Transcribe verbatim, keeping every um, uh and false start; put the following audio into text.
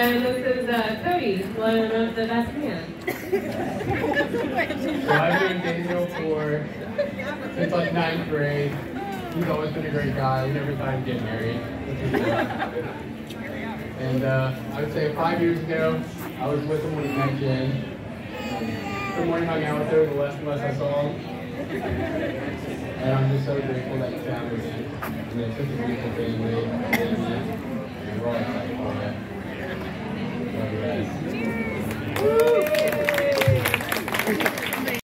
And this is uh, Cody, one of the best man. So I've been Daniel for since like ninth grade. He's always been a great guy. We never thought he'd get married. And uh, I would say five years ago, I was with him when he met Jen. The more he hung out with her, the less and less I saw him. And I'm just so grateful that you found me. And it's such a beautiful family. And we're all excited for it. Love you guys.